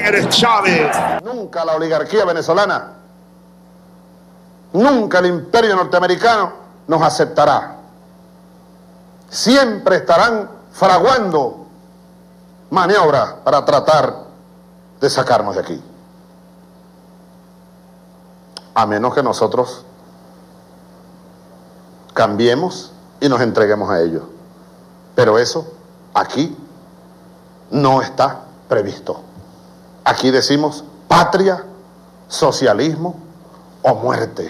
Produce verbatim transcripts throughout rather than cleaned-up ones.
eres Chávez. Nunca la oligarquía venezolana, nunca el imperio norteamericano nos aceptará. Siempre estarán fraguando maniobras para tratar de sacarnos de aquí. A menos que nosotros cambiemos y nos entreguemos a ellos. Pero eso aquí no está previsto. Aquí decimos patria, socialismo o muerte.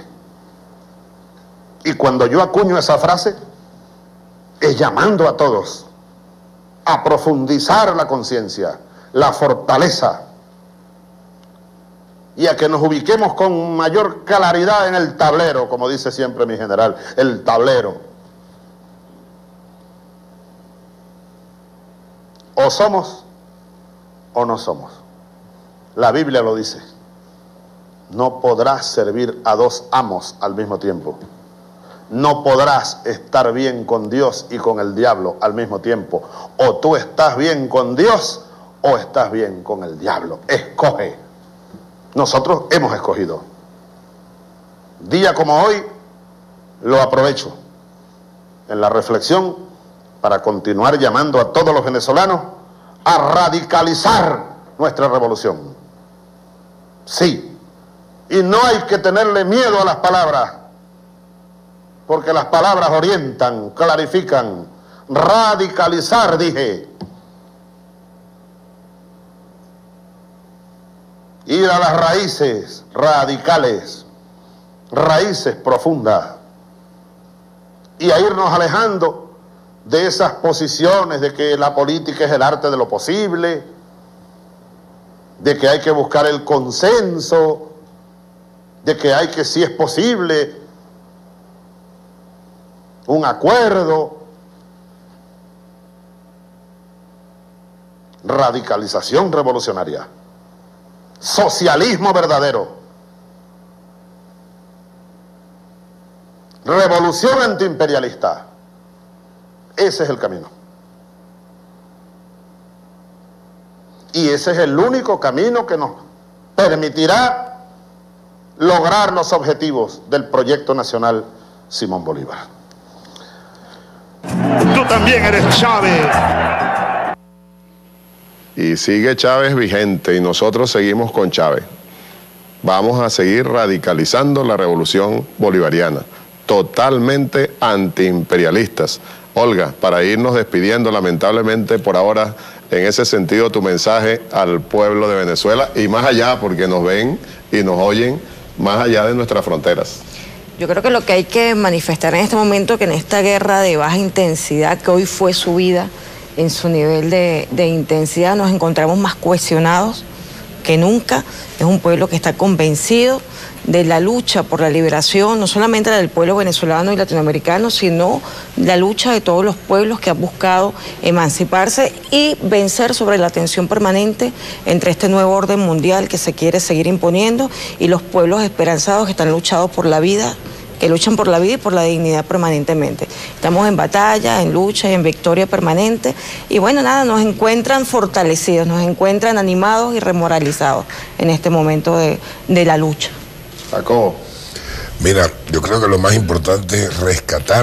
Y cuando yo acuño esa frase, es llamando a todos a profundizar la conciencia, la fortaleza, y a que nos ubiquemos con mayor claridad en el tablero, como dice siempre mi general, el tablero. O somos o no somos. La Biblia lo dice. No podrás servir a dos amos al mismo tiempo. No podrás estar bien con Dios y con el diablo al mismo tiempo. O tú estás bien con Dios o estás bien con el diablo. Escoge. Nosotros hemos escogido. Día como hoy lo aprovecho en la reflexión para continuar llamando a todos los venezolanos a radicalizar nuestra revolución. Sí, y no hay que tenerle miedo a las palabras, porque las palabras orientan, clarifican. Radicalizar, dije. Ir a las raíces radicales, raíces profundas, y a irnos alejando de esas posiciones de que la política es el arte de lo posible, de que hay que buscar el consenso, de que hay que, si es posible, un acuerdo. Radicalización revolucionaria. Socialismo verdadero. Revolución antiimperialista. Ese es el camino. Y ese es el único camino que nos permitirá lograr los objetivos del proyecto nacional Simón Bolívar. Tú también eres Chávez. Y sigue Chávez vigente y nosotros seguimos con Chávez. Vamos a seguir radicalizando la revolución bolivariana, totalmente antiimperialistas. Olga, para irnos despidiendo, lamentablemente por ahora, en ese sentido, tu mensaje al pueblo de Venezuela y más allá, porque nos ven y nos oyen más allá de nuestras fronteras. Yo creo que lo que hay que manifestar en este momento, que en esta guerra de baja intensidad, que hoy fue subida en su nivel de, de intensidad, nos encontramos más cohesionados que nunca. Es un pueblo que está convencido de la lucha por la liberación, no solamente la del pueblo venezolano y latinoamericano, sino la lucha de todos los pueblos que han buscado emanciparse y vencer sobre la tensión permanente entre este nuevo orden mundial que se quiere seguir imponiendo y los pueblos esperanzados que están luchados por la vida, que luchan por la vida y por la dignidad permanentemente. Estamos en batalla, en lucha y en victoria permanente. Y bueno, nada, nos encuentran fortalecidos, nos encuentran animados y remoralizados en este momento de, de la lucha. Jacobo. Mira, yo creo que lo más importante es rescatar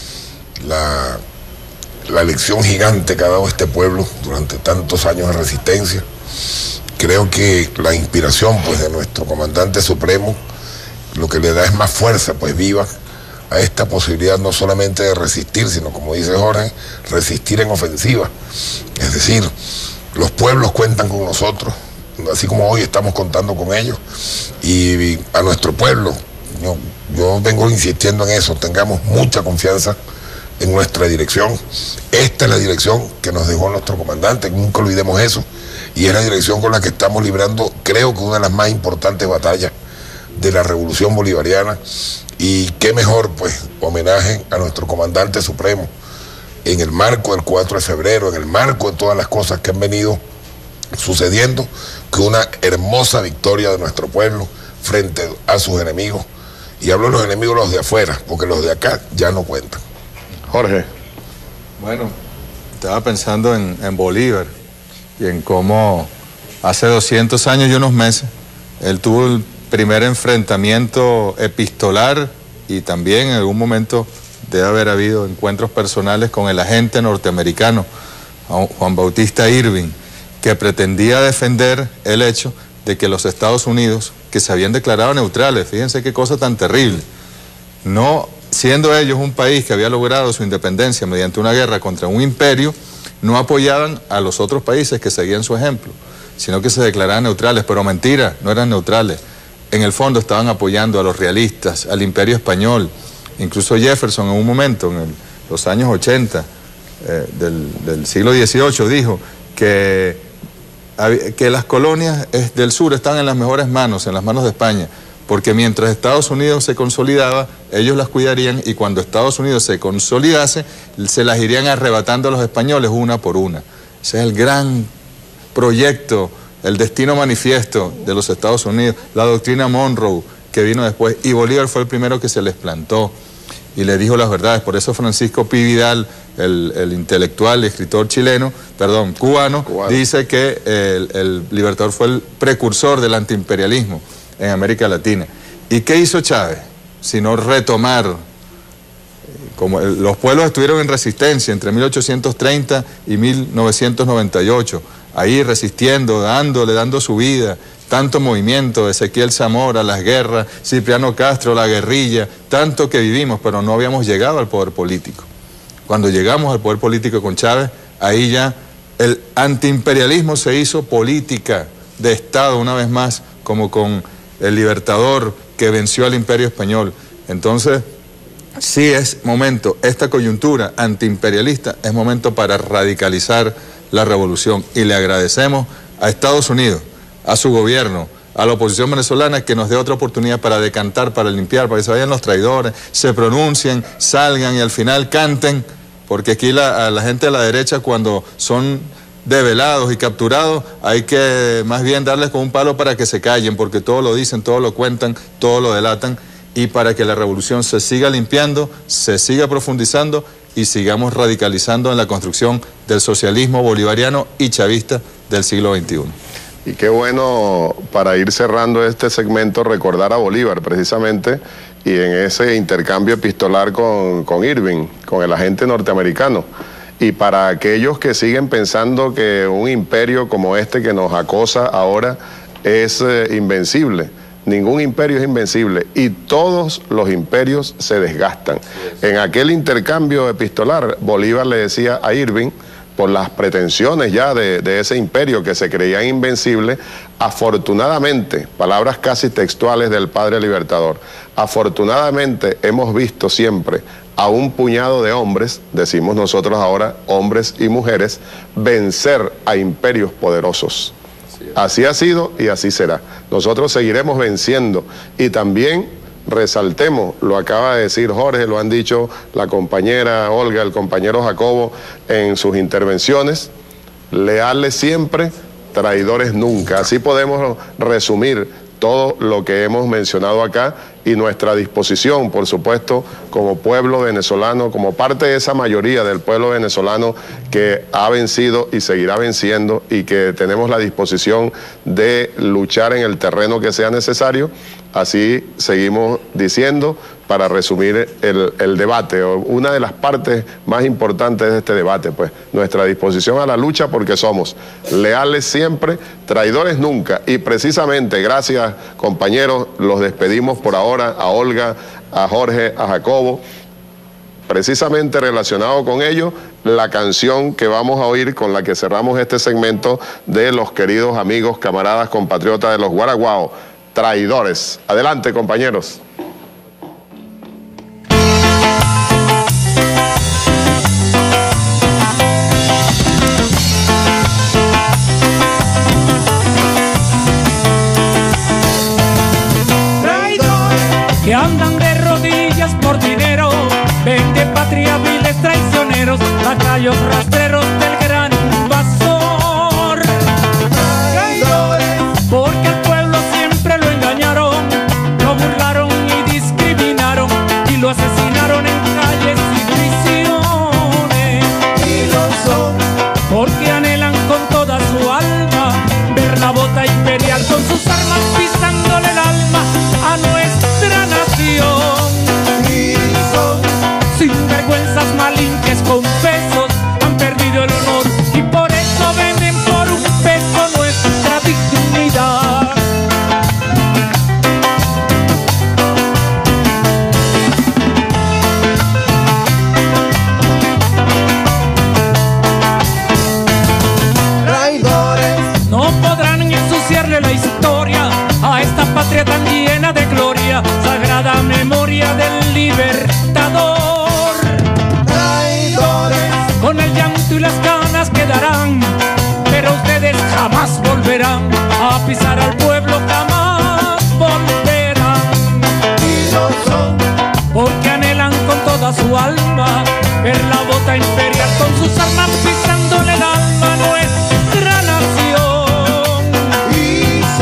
la, la lección gigante que ha dado este pueblo durante tantos años de resistencia. Creo que la inspiración, pues, de nuestro comandante supremo, lo que le da es más fuerza, pues, viva a esta posibilidad no solamente de resistir, sino, como dice Jorge, resistir en ofensiva. Es decir, los pueblos cuentan con nosotros, así como hoy estamos contando con ellos, y a nuestro pueblo, yo, yo vengo insistiendo en eso, tengamos mucha confianza en nuestra dirección. Esta es la dirección que nos dejó nuestro comandante, nunca olvidemos eso, y es la dirección con la que estamos librando, creo que una de las más importantes batallas de la revolución bolivariana. Y qué mejor, pues, homenaje a nuestro comandante supremo en el marco del cuatro de febrero, en el marco de todas las cosas que han venido sucediendo, que una hermosa victoria de nuestro pueblo frente a sus enemigos. Y hablo de los enemigos, los de afuera, porque los de acá ya no cuentan. Jorge. Bueno, estaba pensando en, en Bolívar y en cómo hace doscientos años y unos meses, él tuvo el primer enfrentamiento epistolar y también en algún momento debe haber habido encuentros personales con el agente norteamericano, Juan Bautista Irving, que pretendía defender el hecho de que los Estados Unidos, que se habían declarado neutrales, fíjense qué cosa tan terrible, no siendo ellos un país que había logrado su independencia mediante una guerra contra un imperio, no apoyaban a los otros países que seguían su ejemplo, sino que se declaraban neutrales, pero mentira, no eran neutrales. En el fondo estaban apoyando a los realistas, al imperio español. Incluso Jefferson en un momento, en el, los años ochenta eh, del, del siglo dieciocho, dijo que, que las colonias del sur están en las mejores manos, en las manos de España, porque mientras Estados Unidos se consolidaba, ellos las cuidarían, y cuando Estados Unidos se consolidase, se las irían arrebatando a los españoles una por una. Ese es el gran proyecto, el destino manifiesto de los Estados Unidos, la doctrina Monroe que vino después, y Bolívar fue el primero que se les plantó y le dijo las verdades. Por eso Francisco Pi Vidal, el, el intelectual y escritor chileno, perdón, cubano, cubano. dice que el, el Libertador fue el precursor del antiimperialismo en América Latina. ¿Y qué hizo Chávez? Sino retomar, como el, los pueblos estuvieron en resistencia entre mil ochocientos treinta y mil novecientos noventa y ocho, ahí resistiendo, dándole, dando su vida, tanto movimiento, Ezequiel Zamora, las guerras, Cipriano Castro, la guerrilla, tanto que vivimos, pero no habíamos llegado al poder político. Cuando llegamos al poder político con Chávez, ahí ya el antiimperialismo se hizo política de Estado una vez más, como con el Libertador que venció al imperio español. Entonces, sí es momento, esta coyuntura antiimperialista es momento para radicalizar la revolución, y le agradecemos a Estados Unidos, a su gobierno, a la oposición venezolana, que nos dé otra oportunidad para decantar, para limpiar, para que se vayan los traidores, se pronuncien, salgan y al final canten, porque aquí la, a la gente de la derecha, cuando son develados y capturados, hay que más bien darles con un palo para que se callen, porque todo lo dicen, todo lo cuentan, todo lo delatan, y para que la revolución se siga limpiando, se siga profundizando y sigamos radicalizando en la construcción del socialismo bolivariano y chavista del siglo veintiuno. Y qué bueno, para ir cerrando este segmento, recordar a Bolívar precisamente, y en ese intercambio epistolar con, con Irving, con el agente norteamericano. Y para aquellos que siguen pensando que un imperio como este que nos acosa ahora es eh, invencible, ningún imperio es invencible, y todos los imperios se desgastan. En aquel intercambio epistolar, Bolívar le decía a Irving, por las pretensiones ya de, de ese imperio que se creía invencible, afortunadamente, palabras casi textuales del padre Libertador, afortunadamente hemos visto siempre a un puñado de hombres, decimos nosotros ahora, hombres y mujeres, vencer a imperios poderosos. Así ha sido y así será. Nosotros seguiremos venciendo, y también resaltemos, lo acaba de decir Jorge, lo han dicho la compañera Olga, el compañero Jacobo en sus intervenciones, leales siempre, traidores nunca. Así podemos resumir todo lo que hemos mencionado acá, y nuestra disposición, por supuesto, como pueblo venezolano, como parte de esa mayoría del pueblo venezolano que ha vencido y seguirá venciendo, y que tenemos la disposición de luchar en el terreno que sea necesario. Así seguimos diciendo, para resumir el, el debate, o una de las partes más importantes de este debate, pues nuestra disposición a la lucha, porque somos leales siempre, traidores nunca, y precisamente, gracias compañeros, los despedimos por ahora, a Olga, a Jorge, a Jacobo, precisamente relacionado con ello, la canción que vamos a oír, con la que cerramos este segmento, de los queridos amigos, camaradas, compatriotas de los Guaraguao, Traidores. Adelante, compañeros. Que andan de rodillas por dinero, vende patria, viles traicioneros, lacayos rastreros del gran invasor. Traidores, porque el pueblo siempre lo engañaron, lo burlaron y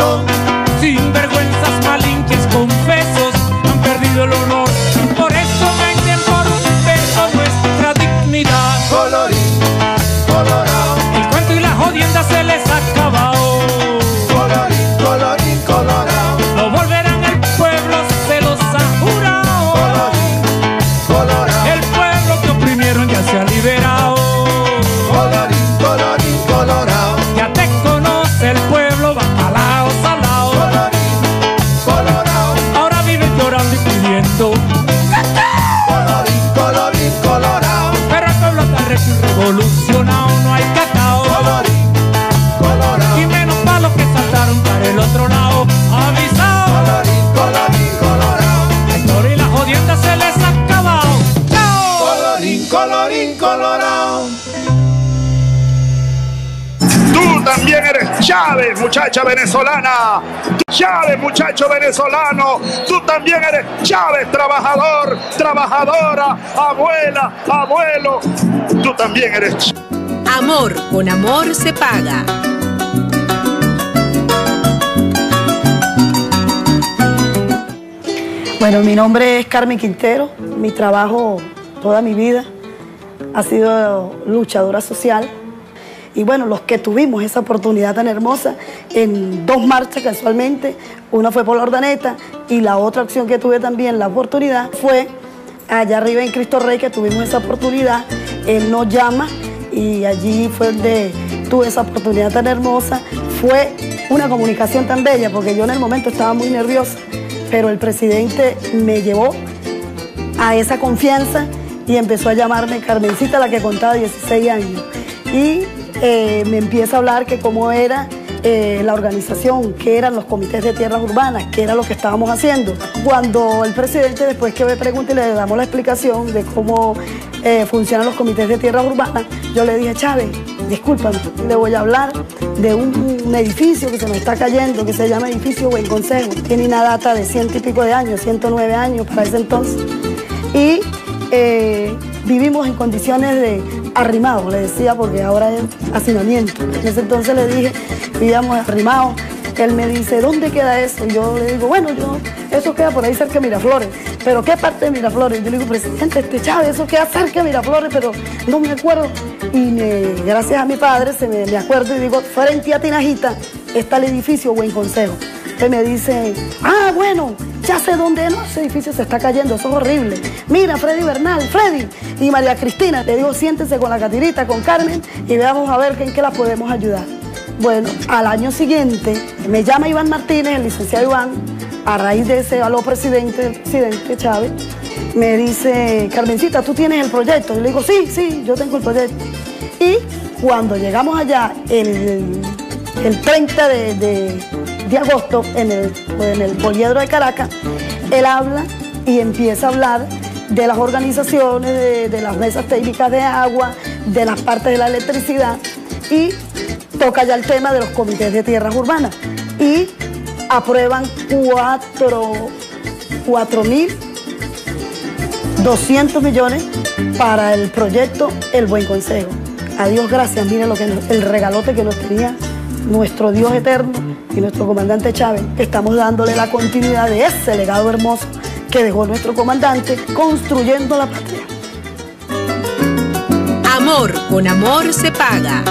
son sinvergüenzas, malinches, confesos, han perdido el honor, por eso venden por un peso nuestra dignidad. Colorín colorado, El cuento y la jodienda se les ha acabado. colorín, colorín colorado, No volverán, el pueblo se los ha jurado. colorín colorado, El pueblo que oprimieron ya se ha liberado. colorín, colorín colorado, Ya te conoce el pueblo, bacalao salao. colorín colorado, Ahora viven llorando y pidiendo, colorín, colorín colorado, pero el pueblo está recio y revolucionado, no hay cacao. colorín colorado, Y menos para los que saltaron para el otro lado. Avisado, colorín, colorín colorado, la historia y la jodienda se les ha acabado. ¡Chao! colorín, colorín colorado. Tú también eres Chávez, muchacha venezolana. Chávez, muchacho venezolano. Tú también eres Chávez, trabajador, trabajadora, abuela, abuelo. Tú también eres Chávez. Amor con amor se paga. Bueno, mi nombre es Carmen Quintero. Mi trabajo toda mi vida ha sido luchadora social. Y bueno, los que tuvimos esa oportunidad tan hermosa en dos marchas casualmente, una fue por la Ordaneta y la otra acción que tuve también la oportunidad fue allá arriba en Cristo Rey, que tuvimos esa oportunidad. Él nos llama y allí fue donde tuve esa oportunidad tan hermosa. Fue una comunicación tan bella porque yo en el momento estaba muy nerviosa, pero el presidente me llevó a esa confianza y empezó a llamarme Carmencita, la que contaba dieciséis años. Y eh, me empieza a hablar que cómo era eh, la organización, qué eran los comités de tierras urbanas, qué era lo que estábamos haciendo. Cuando el presidente, después que me pregunta y le damos la explicación de cómo eh, funcionan los comités de tierras urbanas, yo le dije, Chávez, discúlpame, le voy a hablar de un, un edificio que se me está cayendo, que se llama Edificio Buen Consejo. Tiene una data de ciento y pico de años, ciento nueve años para ese entonces. Y eh, vivimos en condiciones de arrimados, le decía, porque ahora es hacinamiento. En ese entonces le dije, vivíamos arrimados. Él me dice, ¿dónde queda eso? Y yo le digo, bueno, yo, eso queda por ahí cerca de Miraflores. ¿Pero qué parte de Miraflores? Yo le digo, presidente, este Chávez, eso queda cerca de Miraflores, pero no me acuerdo. Y me, gracias a mi padre se me, me acuerdo y digo, frente a Tinajita está el edificio Buen Consejo. Entonces me dice, ah, bueno, ya sé dónde es, no, ese edificio se está cayendo, eso es horrible. Mira, Freddy Bernal, Freddy y María Cristina. Le digo, siéntense con la Catirita, con Carmen, y veamos a ver en qué la podemos ayudar. Bueno, al año siguiente me llama Iván Martínez, el licenciado Iván, a raíz de ese aló presidente, el presidente Chávez, me dice, Carmencita, ¿tú tienes el proyecto? Yo le digo, sí, sí, yo tengo el proyecto. Y cuando llegamos allá, el, el treinta de, de, de agosto, en el, en el poliedro de Caracas, él habla y empieza a hablar de las organizaciones, de, de las mesas técnicas de agua, de las partes de la electricidad, y toca ya el tema de los comités de tierras urbanas. Y aprueban cuatro mil doscientos millones para el proyecto El Buen Consejo. A Dios gracias, miren lo que nos, el regalote que nos tenía nuestro Dios eterno y nuestro comandante Chávez. Estamos dándole la continuidad de ese legado hermoso que dejó nuestro comandante construyendo la patria. Amor con amor se paga.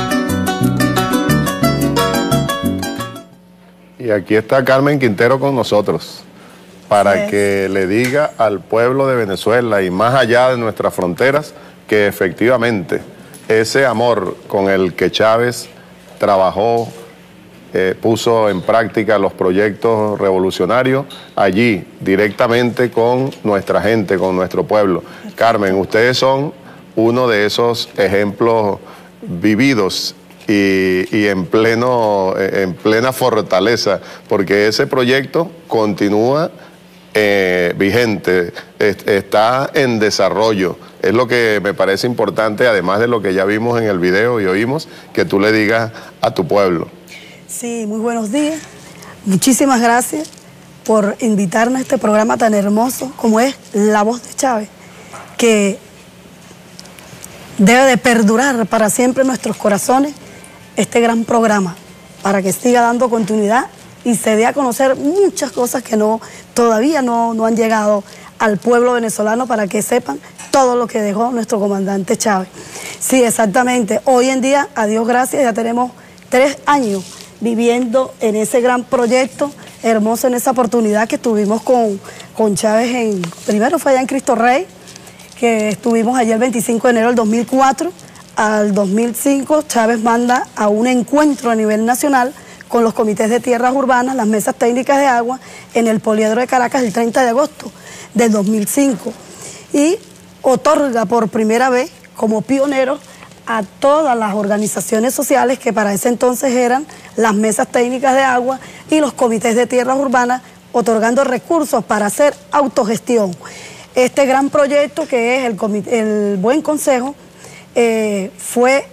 Y aquí está Carmen Quintero con nosotros para Sí. que le diga al pueblo de Venezuela y más allá de nuestras fronteras que efectivamente ese amor con el que Chávez trabajó, eh, puso en práctica los proyectos revolucionarios allí directamente con nuestra gente, con nuestro pueblo. Carmen, ustedes son uno de esos ejemplos vividos Y, y en, pleno, en plena fortaleza, porque ese proyecto continúa eh, vigente, est está en desarrollo. Es lo que me parece importante, además de lo que ya vimos en el video y oímos, que tú le digas a tu pueblo. Sí, muy buenos días. Muchísimas gracias por invitarme a este programa tan hermoso como es La Voz de Chávez, que debe de perdurar para siempre en nuestros corazones este gran programa, para que siga dando continuidad y se dé a conocer muchas cosas que no, todavía no, no han llegado al pueblo venezolano para que sepan todo lo que dejó nuestro comandante Chávez. Sí, exactamente. Hoy en día, a Dios gracias, ya tenemos tres años viviendo en ese gran proyecto hermoso, en esa oportunidad que tuvimos con, con Chávez. En, primero fue allá en Cristo Rey, que estuvimos allí el veinticinco de enero del dos mil cuatro. Al dos mil cinco, Chávez manda a un encuentro a nivel nacional con los comités de tierras urbanas, las mesas técnicas de agua, en el Poliedro de Caracas el treinta de agosto del dos mil cinco. Y otorga por primera vez como pionero a todas las organizaciones sociales que para ese entonces eran las mesas técnicas de agua y los comités de tierras urbanas, otorgando recursos para hacer autogestión. Este gran proyecto que es el, comité, el Buen Consejo eh, fue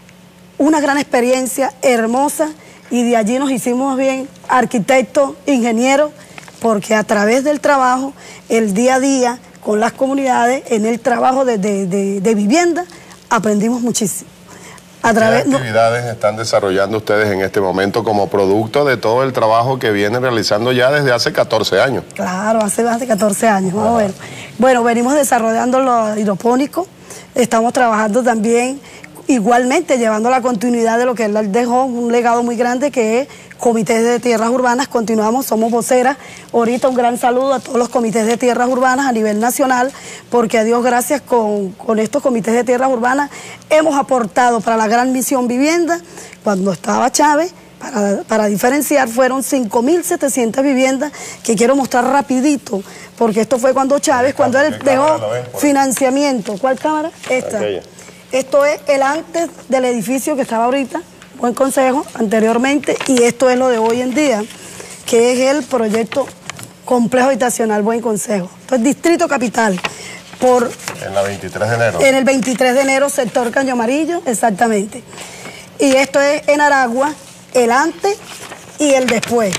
una gran experiencia hermosa y de allí nos hicimos bien arquitectos, ingenieros, porque a través del trabajo, el día a día, con las comunidades, en el trabajo de, de, de, de vivienda, aprendimos muchísimo. A través, ¿Qué actividades no, están desarrollando ustedes en este momento como producto de todo el trabajo que vienen realizando ya desde hace catorce años? Claro, hace más de catorce años. Vamos a ver. Bueno, venimos desarrollando lo hidropónico, estamos trabajando también igualmente llevando la continuidad de lo que él dejó, un legado muy grande que es comités de tierras urbanas. Continuamos, somos voceras. Ahorita un gran saludo a todos los comités de tierras urbanas a nivel nacional, porque a Dios gracias con, con estos comités de tierras urbanas hemos aportado para la gran misión vivienda. Cuando estaba Chávez, para, para diferenciar, fueron cinco mil setecientas viviendas, que quiero mostrar rapidito, porque esto fue cuando Chávez, cuando él dejó financiamiento. ¿Cuál cámara? Esta. Aquella. Esto es el antes del edificio que estaba ahorita, Buen Consejo, anteriormente, y esto es lo de hoy en día, que es el proyecto Complejo Habitacional Buen Consejo. Esto es Distrito Capital. Por, en la veintitrés de enero. En el veintitrés de enero, sector Caño Amarillo, exactamente. Y esto es en Aragua, el antes y el después.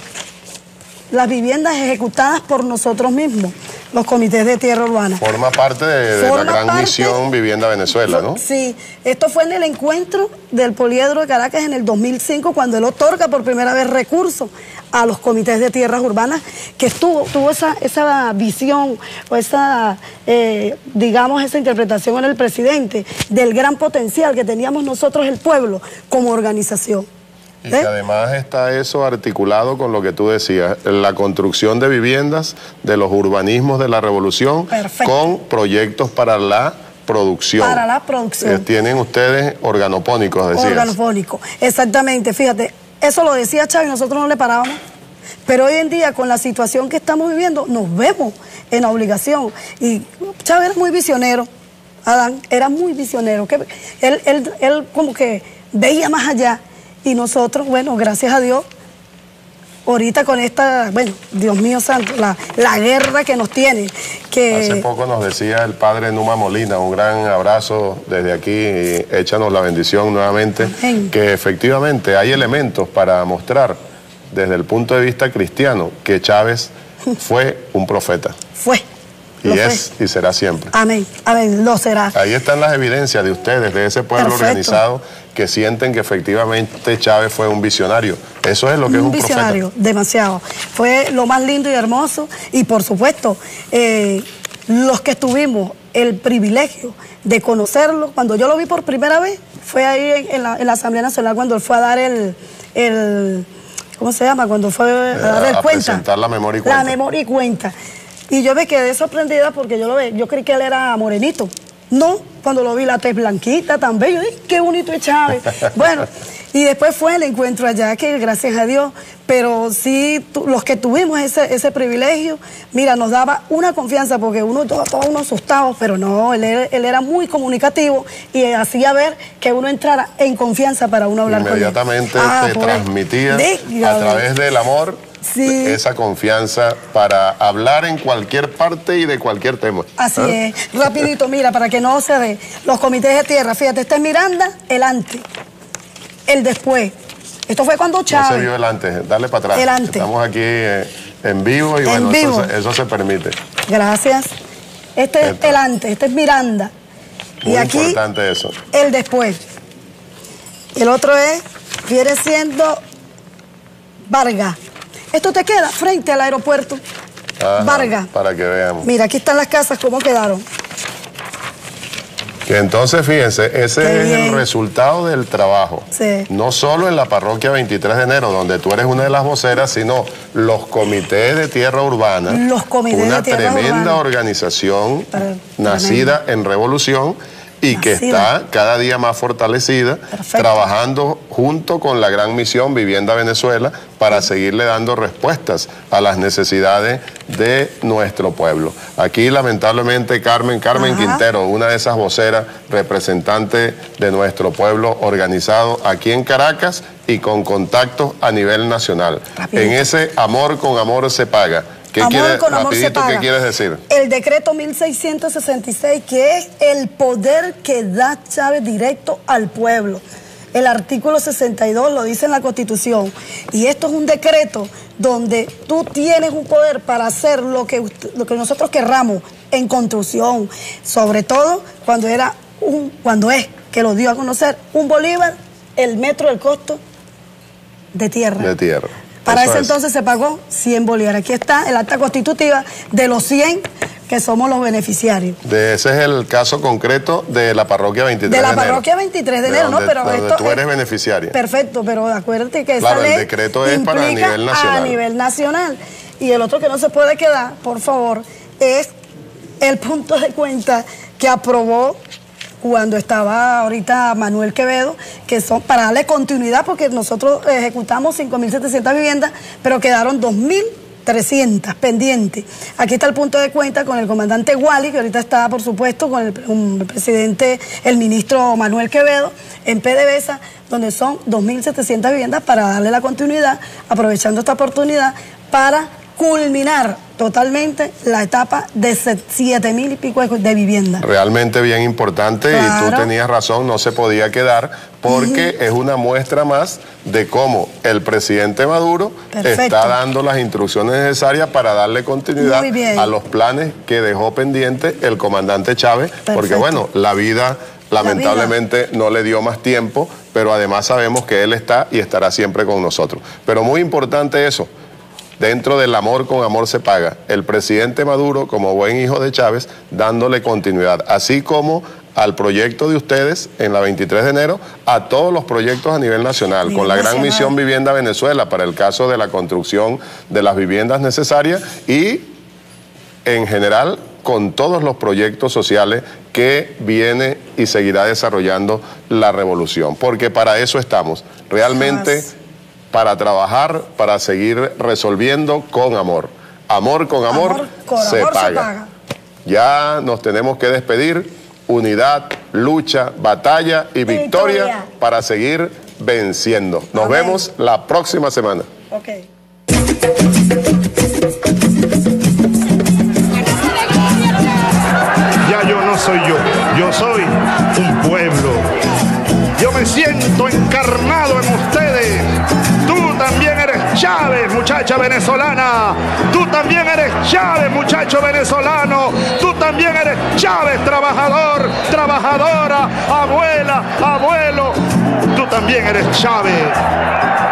Las viviendas ejecutadas por nosotros mismos, los comités de tierra urbana. Forma parte de, de Forma la gran parte, misión Vivienda Venezuela, ¿no? Sí, esto fue en el encuentro del Poliedro de Caracas en el dos mil cinco, cuando él otorga por primera vez recursos a los comités de tierras urbanas, que estuvo, tuvo esa, esa visión o esa, eh, digamos, esa interpretación en el presidente del gran potencial que teníamos nosotros, el pueblo, como organización. Y que además está eso articulado con lo que tú decías, la construcción de viviendas, de los urbanismos de la revolución, perfecto, con proyectos para la producción. Para la producción. Eh, tienen ustedes organopónicos, decías. Organopónicos, exactamente. Fíjate, eso lo decía Chávez, nosotros no le parábamos. Pero hoy en día, con la situación que estamos viviendo, nos vemos en la obligación. Y Chávez era muy visionero, Adán, era muy visionero. Que él, él, él como que veía más allá. Y nosotros, bueno, gracias a Dios, ahorita con esta, bueno, Dios mío santo, la, la guerra que nos tiene. Que... Hace poco nos decía el padre Numa Molina, un gran abrazo desde aquí, y échanos la bendición nuevamente, Amén, que efectivamente hay elementos para mostrar desde el punto de vista cristiano que Chávez fue un profeta. Fue. Y es y será siempre. Amén, amén, lo será. Ahí están las evidencias de ustedes, de ese pueblo Perfecto. organizado, que sienten que efectivamente Chávez fue un visionario. Eso es lo que un es un visionario, profeta. Demasiado. Fue lo más lindo y hermoso. Y por supuesto, eh, los que tuvimos el privilegio de conocerlo, cuando yo lo vi por primera vez, fue ahí en la, en la Asamblea Nacional, cuando él fue a dar el... el ¿cómo se llama? Cuando fue a dar el a cuenta. presentar la memoria y cuenta. La memoria y cuenta. Y yo me quedé sorprendida porque yo lo ve, yo creí que él era morenito. No, cuando lo vi la tez blanquita, tan bello, ¡ay, qué bonito es Chávez! Bueno, y después fue el encuentro allá, que gracias a Dios, pero sí, tu, los que tuvimos ese, ese privilegio, mira, nos daba una confianza, porque uno, todos todo uno asustados, pero no, él, él era muy comunicativo y hacía ver que uno entrara en confianza para uno hablar con él. Inmediatamente ah, te transmitía de, a través del amor, sí, esa confianza para hablar en cualquier parte y de cualquier tema. Así ¿Eh? es. Rapidito, mira, para que no se ve. Los comités de tierra, fíjate, este es Miranda, el antes, el después. Esto fue cuando Chávez... No se vio el antes, dale para atrás. El antes. Estamos aquí eh, en vivo y en bueno, vivo. Eso, eso se permite. Gracias. Este Esto. es el antes, este es Miranda. Muy y aquí, importante eso. El después. El otro es, viene siendo Vargas. Esto te queda frente al aeropuerto Ajá, Vargas. Para que veamos. Mira, aquí están las casas, cómo quedaron. Que entonces, fíjense, ese Qué es bien. el resultado del trabajo. Sí. No solo en la parroquia veintitrés de enero, donde tú eres una de las voceras, sino los comités de tierra urbana. Los comités una de tierra tremenda urbana. organización Pero, nacida en revolución y que Nacida. está cada día más fortalecida, Perfecto. trabajando junto con la gran misión Vivienda Venezuela para seguirle dando respuestas a las necesidades de nuestro pueblo. Aquí lamentablemente Carmen, Carmen Ajá. Quintero, una de esas voceras, representante de nuestro pueblo organizado aquí en Caracas y con contactos a nivel nacional. Rapidito. En ese amor con amor se paga. ¿Qué Amor quieres, con amor se rapidito, paga. ¿qué quieres decir? El decreto mil seiscientos sesenta y seis, que es el poder que da Chávez directo al pueblo. El artículo sesenta y dos lo dice en la Constitución. Y esto es un decreto donde tú tienes un poder para hacer lo que, lo que nosotros querramos en construcción. Sobre todo cuando era un, cuando es que lo dio a conocer un bolívar, el metro del costo de tierra. De tierra. Para Eso ese es. entonces se pagó cien bolívares. Aquí está el acta constitutiva de los cien que somos los beneficiarios. De ese es el caso concreto de la parroquia veintitrés de De enero. la parroquia veintitrés de enero, ¿no? donde- Pero donde esto tú eres es- beneficiaria. Perfecto, pero acuérdate que esa Claro, el ley decreto es para implica nivel nacional. a nivel nacional. Y el otro que no se puede quedar, por favor, es el punto de cuenta que aprobó cuando estaba ahorita Manuel Quevedo, que son para darle continuidad, porque nosotros ejecutamos cinco mil setecientas viviendas, pero quedaron dos mil trescientas pendientes. Aquí está el punto de cuenta con el comandante Wally, que ahorita está, por supuesto, con el, con el presidente, el ministro Manuel Quevedo, en PDVSA, donde son dos mil setecientas viviendas para darle la continuidad, aprovechando esta oportunidad para culminar totalmente la etapa de siete mil y pico de viviendas. Realmente bien importante y tú Claro. tenías razón, no se podía quedar porque es una muestra más de cómo el presidente Maduro Perfecto. está dando las instrucciones necesarias para darle continuidad Muy bien. a los planes que dejó pendiente el comandante Chávez, porque Perfecto. bueno, la vida lamentablemente no le dio más tiempo, pero además sabemos que él está y estará siempre con nosotros. Pero muy importante eso. Dentro del amor con amor se paga. El presidente Maduro, como buen hijo de Chávez, dándole continuidad. Así como al proyecto de ustedes en la veintitrés de enero, a todos los proyectos a nivel nacional, Nivel con la gran nacional. misión Vivienda Venezuela para el caso de la construcción de las viviendas necesarias y en general con todos los proyectos sociales que viene y seguirá desarrollando la revolución. Porque para eso estamos. Realmente... Jamás. para trabajar, para seguir resolviendo con amor. Amor con amor, Amor con se, amor se paga. paga. Ya nos tenemos que despedir. Unidad, lucha, batalla y victoria, Victoria. para seguir venciendo. Nos Amén. vemos la próxima semana. Ok. Ya yo no soy yo, yo soy un pueblo. Yo me siento encarnado en ustedes. Tú también eres Chávez, muchacha venezolana. Tú también eres Chávez, muchacho venezolano. Tú también eres Chávez, trabajador, trabajadora, abuela, abuelo. Tú también eres Chávez.